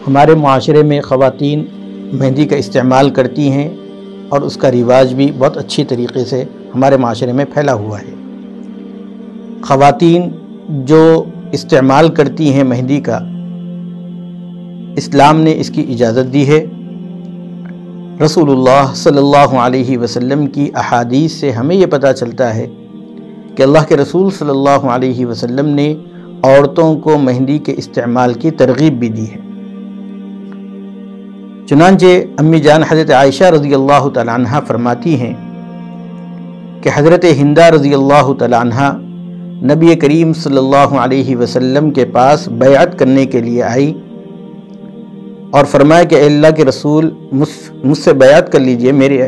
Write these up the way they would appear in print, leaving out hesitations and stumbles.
ہمارے معاشرے میں خواتین مہندی کا استعمال کرتی ہیں اور اس کا رواج بھی بہت اچھی طریقے سے ہمارے معاشرے میں پھیلا ہوا ہے۔ خواتین جو استعمال کرتی ہیں مہندی کا، اسلام نے اس کی اجازت دی ہے۔ رسول اللہ صلی اللہ علیہ وسلم کی احادیث سے ہمیں یہ پتہ چلتا ہے کہ اللہ کے رسول صلی اللہ علیہ وسلم نے عورتوں کو مہندی کے استعمال کی ترغیب بھی دی ہے۔ چنانچہ امی جان حضرت عائشہ رضی اللہ تعالیٰ عنہ فرماتی ہیں کہ حضرت ہندہ رضی اللہ تعالیٰ عنہ نبی کریم صلی اللہ علیہ وسلم کے پاس بیعت کرنے کے لیے آئی اور فرمایا کہ اے اللہ کے رسول مجھ سے بیعت کر لیجئے۔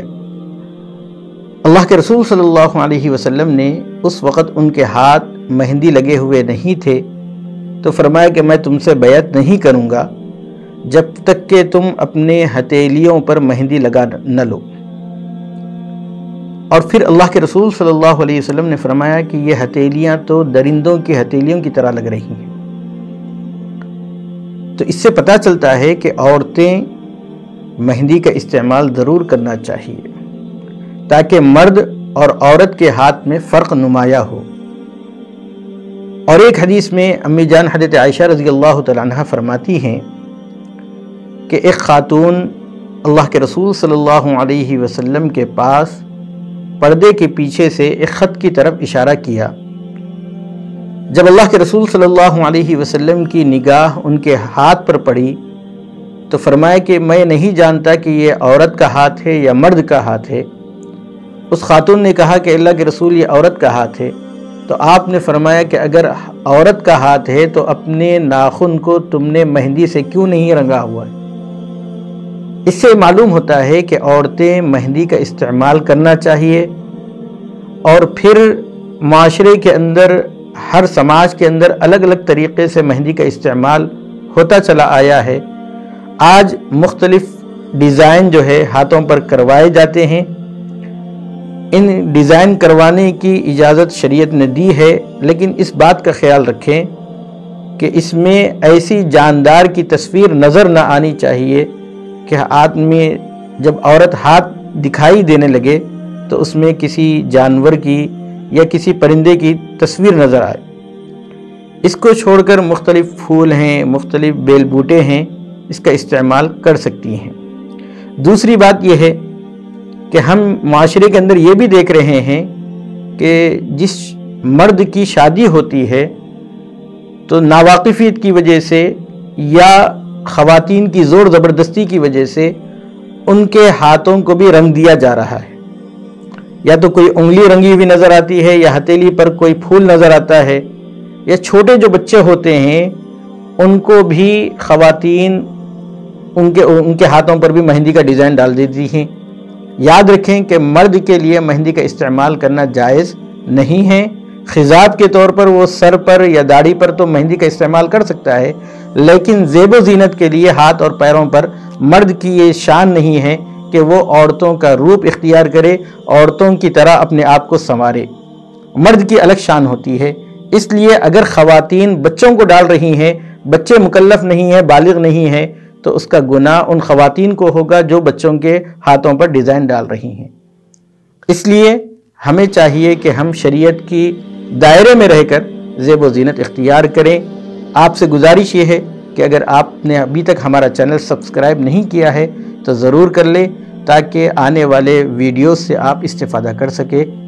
اللہ کے رسول صلی اللہ علیہ وسلم نے اس وقت ان کے ہاتھ مہندی لگے ہوئے نہیں تھے، تو فرمایا کہ میں تم سے بیعت نہیں کروں گا جب تک کہ تم اپنے ہتھیلیوں پر مہندی لگا نہ لو۔ اور پھر اللہ کے رسول صلی اللہ علیہ وسلم نے فرمایا کہ یہ ہتھیلیاں تو درندوں کی ہتھیلیوں کی طرح لگ رہی ہیں۔ تو اس سے پتہ چلتا ہے کہ عورتیں مہندی کا استعمال ضرور کرنا چاہیے تاکہ مرد اور عورت کے ہاتھ میں فرق نمایاں ہو۔ اور ایک حدیث میں امی جان حضرت عائشہ رضی اللہ تعالیٰ عنہ فرماتی ہیں کہ ایک خاتون اللہ کے رسول صلی اللہ علیہ وسلم کے پاس پردے کے پیچھے سے ایک خط کی طرف اشارہ کیا۔ جب اللہ کے رسول صلی اللہ علیہ وسلم کی نگاہ ان کے ہاتھ پر پڑی تو فرمایا کہ میں نہیں جانتا کہ یہ عورت کا ہاتھ ہے یا مرد کا ہاتھ ہے۔ اس خاتون نے کہا کہ اللہ کے رسول یہ عورت کا ہاتھ ہے۔ تو آپ نے فرمایا کہ اگر عورت کا ہاتھ ہے تو اپنے ناخن کو تم نے مہندی سے کیوں نہیں رنگا ہوا ہے؟ اس سے معلوم ہوتا ہے کہ عورتیں مہندی کا استعمال کرنا چاہیے۔ اور پھر معاشرے کے اندر، ہر سماج کے اندر الگ الگ طریقے سے مہندی کا استعمال ہوتا چلا آیا ہے۔ آج مختلف ڈیزائن جو ہے ہاتھوں پر کروائے جاتے ہیں۔ ان ڈیزائن کروانے کی اجازت شریعت نے دی ہے، لیکن اس بات کا خیال رکھیں کہ اس میں ایسی جاندار کی تصویر نظر نہ آنی چاہیے کہ آدمی جب عورت ہاتھ دکھائی دینے لگے تو اس میں کسی جانور کی یا کسی پرندے کی تصویر نظر آئے۔ اس کو چھوڑ کر مختلف پھول ہیں، مختلف بیل بوٹے ہیں، اس کا استعمال کر سکتی ہیں۔ دوسری بات یہ ہے کہ ہم معاشرے کے اندر یہ بھی دیکھ رہے ہیں کہ جس مرد کی شادی ہوتی ہے تو ناواقفیت کی وجہ سے یا خواتین کی زور زبردستی کی وجہ سے ان کے ہاتھوں کو بھی رنگ دیا جا رہا ہے۔ یا تو کوئی انگلی رنگی ہوئی نظر آتی ہے، یا ہتھیلی پر کوئی پھول نظر آتا ہے، یا چھوٹے جو بچے ہوتے ہیں ان کو بھی خواتین ان کے ہاتھوں پر بھی مہندی کا ڈیزائن ڈال دیتی ہیں۔ یاد رکھیں کہ مرد کے لیے مہندی کا استعمال کرنا جائز نہیں ہے۔ خضاب کے طور پر وہ سر پر یا داڑھی پر تو مہندی کا استعمال کر سکتا ہے، لیکن زیب و زینت کے لیے ہاتھ اور پیروں پر مرد کی یہ شان نہیں ہے کہ وہ عورتوں کا روپ اختیار کرے، عورتوں کی طرح اپنے آپ کو سنوارے۔ مرد کی الگ شان ہوتی ہے۔ اس لیے اگر خواتین بچوں کو ڈال رہی ہیں، بچے مکلف نہیں ہیں، بالغ نہیں ہیں، تو اس کا گناہ ان خواتین کو ہوگا جو بچوں کے ہاتھوں پر ڈیزائن ڈال رہی ہیں۔ اس لیے ہمیں چاہیے کہ ہم شریعت کی دائرے میں رہ کر زیب و زینت اختیار کریں۔ آپ سے گزارش یہ ہے کہ اگر آپ نے ابھی تک ہمارا چینل سبسکرائب نہیں کیا ہے تو ضرور کر لیں تاکہ آنے والے ویڈیوز سے آپ استفادہ کر سکیں۔